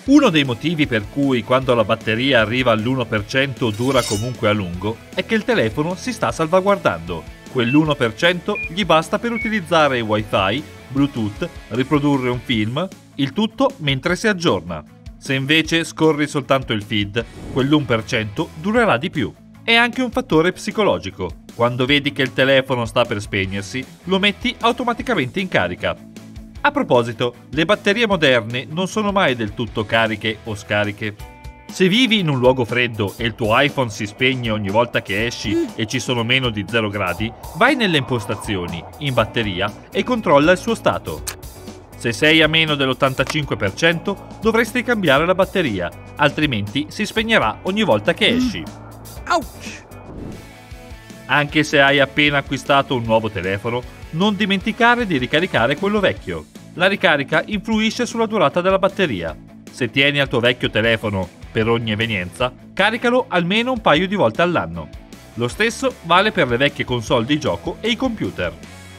Uno dei motivi per cui quando la batteria arriva all'1% dura comunque a lungo è che il telefono si sta salvaguardando. Quell'1% gli basta per utilizzare Wi-Fi, Bluetooth, riprodurre un film, il tutto mentre si aggiorna. Se invece scorri soltanto il feed, quell'1% durerà di più. È anche un fattore psicologico. Quando vedi che il telefono sta per spegnersi, lo metti automaticamente in carica. A proposito, le batterie moderne non sono mai del tutto cariche o scariche. Se vivi in un luogo freddo e il tuo iPhone si spegne ogni volta che esci e ci sono meno di 0 gradi, vai nelle impostazioni, in batteria e controlla il suo stato. Se sei a meno dell'85% dovresti cambiare la batteria, altrimenti si spegnerà ogni volta che esci. Ouch! Anche se hai appena acquistato un nuovo telefono, non dimenticare di ricaricare quello vecchio. La ricarica influisce sulla durata della batteria. Se tieni al tuo vecchio telefono per ogni evenienza, caricalo almeno un paio di volte all'anno. Lo stesso vale per le vecchie console di gioco e i computer.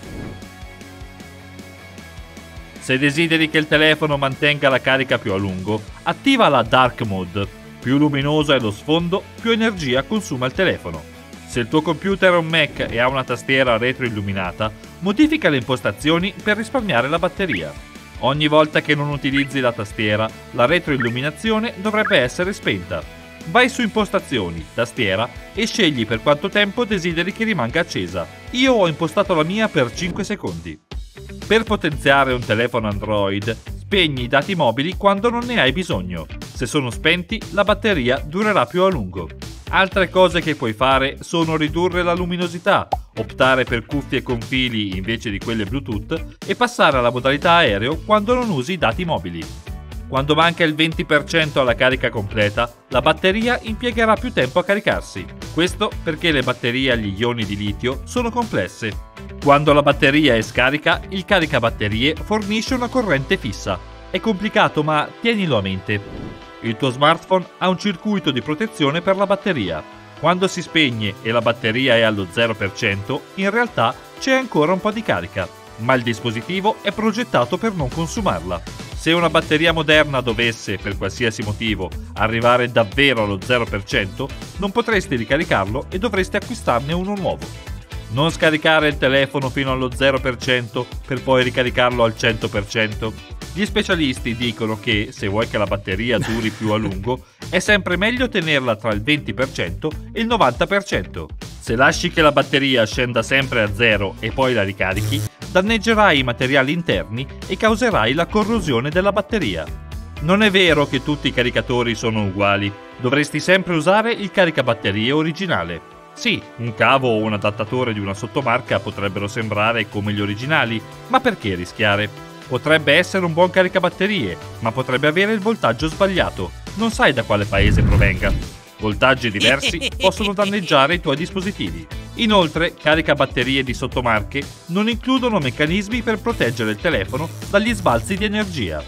Se desideri che il telefono mantenga la carica più a lungo, attiva la Dark Mode. Più luminoso è lo sfondo, più energia consuma il telefono. Se il tuo computer è un Mac e ha una tastiera retroilluminata, modifica le impostazioni per risparmiare la batteria. Ogni volta che non utilizzi la tastiera, la retroilluminazione dovrebbe essere spenta. Vai su Impostazioni, Tastiera e scegli per quanto tempo desideri che rimanga accesa. Io ho impostato la mia per 5 secondi. Per potenziare un telefono Android, spegni i dati mobili quando non ne hai bisogno. Se sono spenti, la batteria durerà più a lungo. Altre cose che puoi fare sono ridurre la luminosità, optare per cuffie con fili invece di quelle Bluetooth e passare alla modalità aereo quando non usi i dati mobili. Quando manca il 20% alla carica completa, la batteria impiegherà più tempo a caricarsi. Questo perché le batterie agli ioni di litio sono complesse. Quando la batteria è scarica, il caricabatterie fornisce una corrente fissa. È complicato, ma tienilo a mente. Il tuo smartphone ha un circuito di protezione per la batteria. Quando si spegne e la batteria è allo 0%, in realtà c'è ancora un po' di carica, ma il dispositivo è progettato per non consumarla. Se una batteria moderna dovesse, per qualsiasi motivo, arrivare davvero allo 0%, non potresti ricaricarlo e dovresti acquistarne uno nuovo. Non scaricare il telefono fino allo 0% per poi ricaricarlo al 100%. Gli specialisti dicono che, se vuoi che la batteria duri più a lungo, è sempre meglio tenerla tra il 20% e il 90%. Se lasci che la batteria scenda sempre a 0 e poi la ricarichi, danneggerai i materiali interni e causerai la corrosione della batteria. Non è vero che tutti i caricatori sono uguali. Dovresti sempre usare il caricabatterie originale. Sì, un cavo o un adattatore di una sottomarca potrebbero sembrare come gli originali, ma perché rischiare? Potrebbe essere un buon caricabatterie, ma potrebbe avere il voltaggio sbagliato. Non sai da quale paese provenga. Voltaggi diversi possono danneggiare i tuoi dispositivi. Inoltre, caricabatterie di sottomarche non includono meccanismi per proteggere il telefono dagli sbalzi di energia.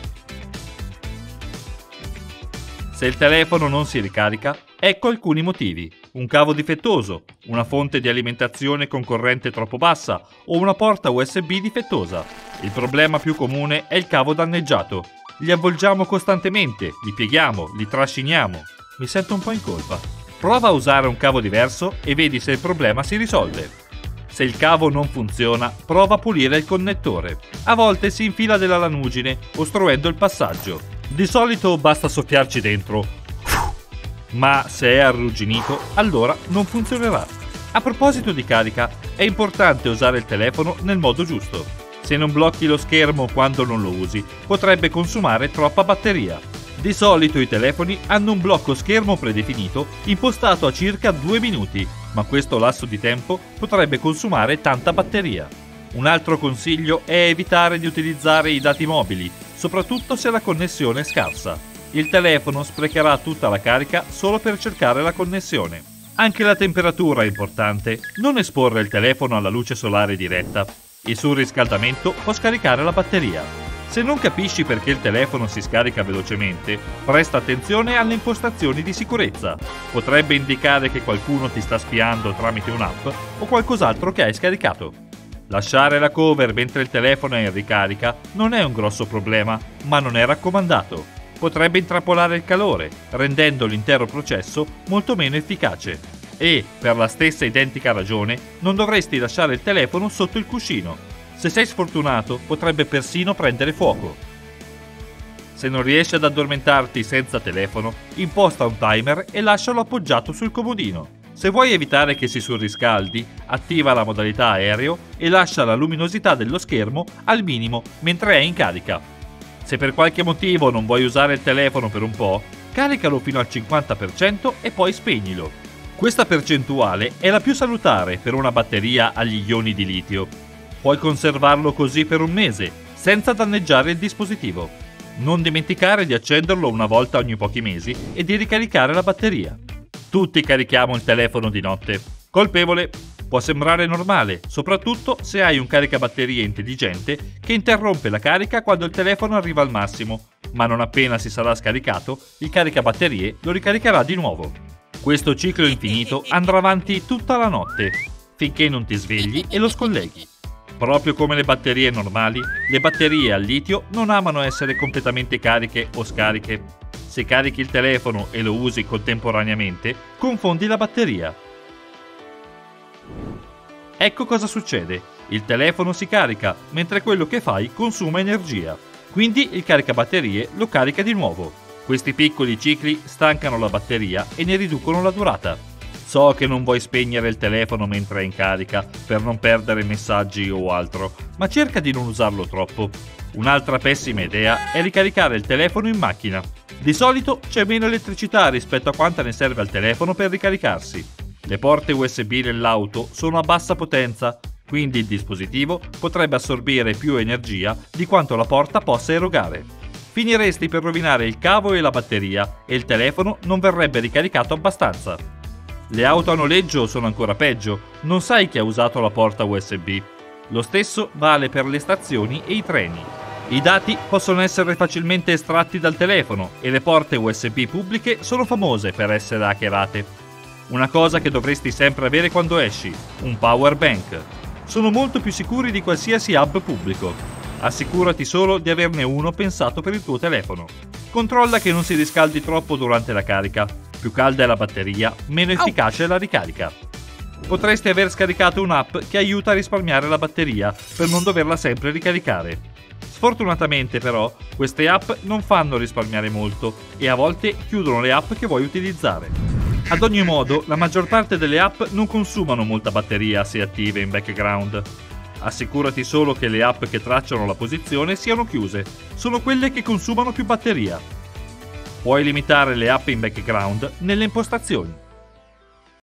Se il telefono non si ricarica, ecco alcuni motivi. Un cavo difettoso, una fonte di alimentazione con corrente troppo bassa o una porta USB difettosa. Il problema più comune è il cavo danneggiato. Li avvolgiamo costantemente, li pieghiamo, li trasciniamo. Mi sento un po' in colpa. Prova a usare un cavo diverso e vedi se il problema si risolve. Se il cavo non funziona, prova a pulire il connettore. A volte si infila della lanugine, ostruendo il passaggio. Di solito basta soffiarci dentro. Ma se è arrugginito, allora non funzionerà. A proposito di carica, è importante usare il telefono nel modo giusto. Se non blocchi lo schermo quando non lo usi, potrebbe consumare troppa batteria. Di solito i telefoni hanno un blocco schermo predefinito impostato a circa 2 minuti, ma questo lasso di tempo potrebbe consumare tanta batteria. Un altro consiglio è evitare di utilizzare i dati mobili, soprattutto se la connessione è scarsa. Il telefono sprecherà tutta la carica solo per cercare la connessione. Anche la temperatura è importante. Non esporre il telefono alla luce solare diretta. Il surriscaldamento può scaricare la batteria. Se non capisci perché il telefono si scarica velocemente, presta attenzione alle impostazioni di sicurezza. Potrebbe indicare che qualcuno ti sta spiando tramite un'app o qualcos'altro che hai scaricato. Lasciare la cover mentre il telefono è in ricarica non è un grosso problema, ma non è raccomandato. potrebbe intrappolare il calore, rendendo l'intero processo molto meno efficace. E, per la stessa identica ragione, non dovresti lasciare il telefono sotto il cuscino. Se sei sfortunato, potrebbe persino prendere fuoco. Se non riesci ad addormentarti senza telefono, imposta un timer e lascialo appoggiato sul comodino. Se vuoi evitare che si surriscaldi, attiva la modalità aereo e lascia la luminosità dello schermo al minimo mentre è in carica. Se per qualche motivo non vuoi usare il telefono per un po', caricalo fino al 50% e poi spegnilo. Questa percentuale è la più salutare per una batteria agli ioni di litio. Puoi conservarlo così per un mese, senza danneggiare il dispositivo. Non dimenticare di accenderlo una volta ogni pochi mesi e di ricaricare la batteria. Tutti carichiamo il telefono di notte. Colpevole? Può sembrare normale, soprattutto se hai un caricabatterie intelligente che interrompe la carica quando il telefono arriva al massimo, ma non appena si sarà scaricato, il caricabatterie lo ricaricherà di nuovo. Questo ciclo infinito andrà avanti tutta la notte, finché non ti svegli e lo scolleghi. Proprio come le batterie normali, le batterie al litio non amano essere completamente cariche o scariche. Se carichi il telefono e lo usi contemporaneamente, confondi la batteria. Ecco cosa succede. Il telefono si carica, mentre quello che fai consuma energia. Quindi il caricabatterie lo carica di nuovo. Questi piccoli cicli stancano la batteria e ne riducono la durata. So che non vuoi spegnere il telefono mentre è in carica per non perdere messaggi o altro, ma cerca di non usarlo troppo. Un'altra pessima idea è ricaricare il telefono in macchina. Di solito c'è meno elettricità rispetto a quanta ne serve al telefono per ricaricarsi. Le porte USB nell'auto sono a bassa potenza, quindi il dispositivo potrebbe assorbire più energia di quanto la porta possa erogare. Finiresti per rovinare il cavo e la batteria e il telefono non verrebbe ricaricato abbastanza. Le auto a noleggio sono ancora peggio, non sai chi ha usato la porta USB. Lo stesso vale per le stazioni e i treni. I dati possono essere facilmente estratti dal telefono e le porte USB pubbliche sono famose per essere hackerate. Una cosa che dovresti sempre avere quando esci, un power bank. Sono molto più sicuri di qualsiasi hub pubblico. Assicurati solo di averne uno pensato per il tuo telefono. Controlla che non si riscaldi troppo durante la carica. Più calda è la batteria, meno efficace è la ricarica. Potresti aver scaricato un'app che aiuta a risparmiare la batteria per non doverla sempre ricaricare. Sfortunatamente però, queste app non fanno risparmiare molto e a volte chiudono le app che vuoi utilizzare. Ad ogni modo, la maggior parte delle app non consumano molta batteria se attive in background. Assicurati solo che le app che tracciano la posizione siano chiuse, sono quelle che consumano più batteria. Puoi limitare le app in background nelle impostazioni.